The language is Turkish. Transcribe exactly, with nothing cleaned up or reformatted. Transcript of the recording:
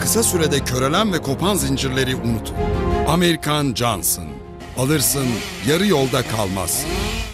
kısa sürede körelen ve kopan zincirleri unutun. Amerikan Johnson. Alırsın, yarı yolda kalmazsın.